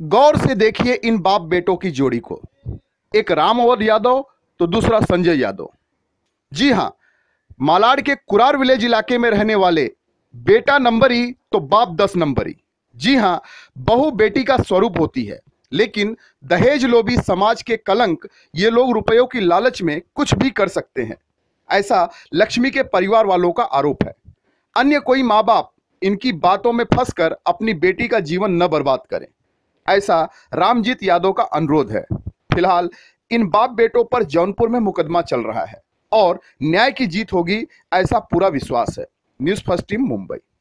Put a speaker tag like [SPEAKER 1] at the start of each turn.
[SPEAKER 1] गौर से देखिए इन बाप बेटों की जोड़ी को, एक रामवध यादव तो दूसरा संजय यादव। जी हां, मालाड के कुरार विलेज इलाके में रहने वाले बेटा नंबरी तो बाप 10 नंबरी। जी हां, बहू बेटी का स्वरूप होती है, लेकिन दहेज लोभी समाज के कलंक ये लोग रुपयों की लालच में कुछ भी कर सकते हैं, ऐसा लक्ष्मी के परिवार वालों का आरोप है। अन्य कोई माँ बाप इनकी बातों में फंसकर अपनी बेटी का जीवन न बर्बाद करें, ऐसा रामजीत यादव का अनुरोध है। फिलहाल इन बाप बेटों पर जौनपुर में मुकदमा चल रहा है और न्याय की जीत होगी, ऐसा पूरा विश्वास है। News first team, Mumbai.